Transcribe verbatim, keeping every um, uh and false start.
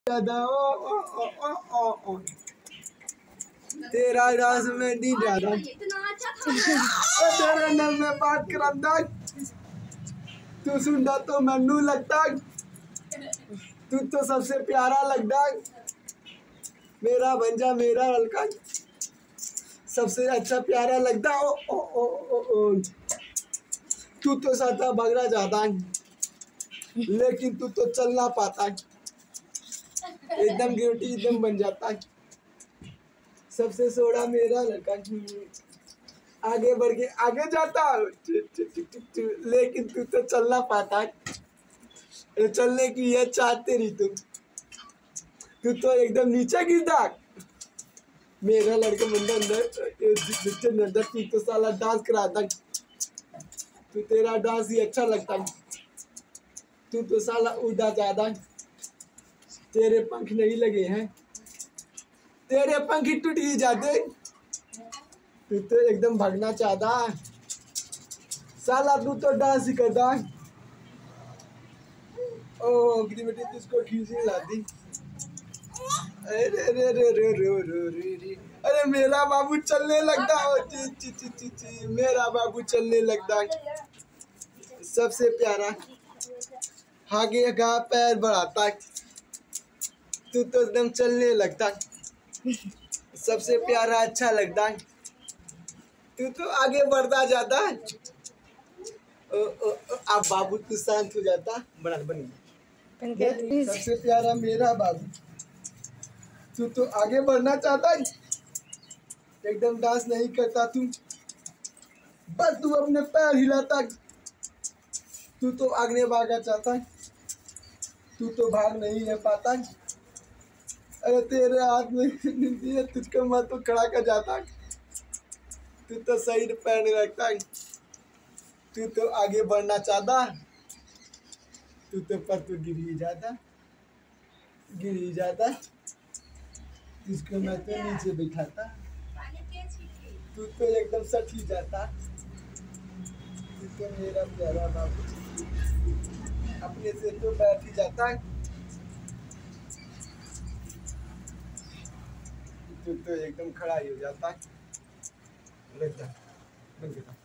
ज्यादा ओ ओ ओ ओ ओ ओ तेरा राज में नहीं ज्यादा तेरे नाल में बात करांदा तू सुनदा तो मैनू लगदा तू तो सबसे प्यारा लगदा मेरा बंजा मेरा हल्का सबसे अच्छा प्यारा लगदा ओ ओ ओ ओ ओ तू तो साथा भगड़ा जाता लेकिन तू तो चल ना पाता एकदम गिरटी एकदम बन जाता सबसे सोड़ा मेरा लड़का आगे बढ़ के आगे जाता लेकिन तू तो चल ना पाता चलने की ये चाहते नहीं तुम तू तो एकदम नीचे गिरता मेरा लड़का मंदिर अंदर अंदर तू तो साला डांस कराता तू तेरा डांस ही अच्छा लगता तू तो साला उड़ा ज्यादा तेरे पंख नहीं लगे हैं तेरे पंख ही टूट ही जाते तू तो एकदम भागना चाहता साला तू तो डांस ही करता ओ गिरी बेटी तुझको खींचने लाती अरे रे रे रे रे रे रे रे अरे मेरा बाबू चलने लगता हो ची ची ची ची ची मेरा बाबू चलने लगता सबसे प्यारा आगे का पैर बढ़ाता तू तो एकदम चलने लगता सबसे प्यारा अच्छा लगता तू तो आगे बढ़ता जाता ओ, ओ, ओ, अब बाबू तू शांत हो जाता बना बनी सबसे प्यारा मेरा बाबू तू तो आगे बढ़ना चाहता एकदम डांस नहीं करता तू बस तू अपने पैर हिलाता तू तो आगे भागा चाहता तू तो भाग नहीं है पाता अरे तेरे हाथ में तुझको मैं तो खड़ा कर जाता तू तो सही पैर नहीं रखता तू तो आगे बढ़ना चाहता तू तो पर तू गिर ही जाता गिर ही जाता जिसको मैं तो नीचे बिठाता तू तो एकदम सट ही जाता तू तो मेरा प्यारा बाबू अपने से तो बैठ ही जाता तू तो एकदम खड़ा ही हो जाता लगता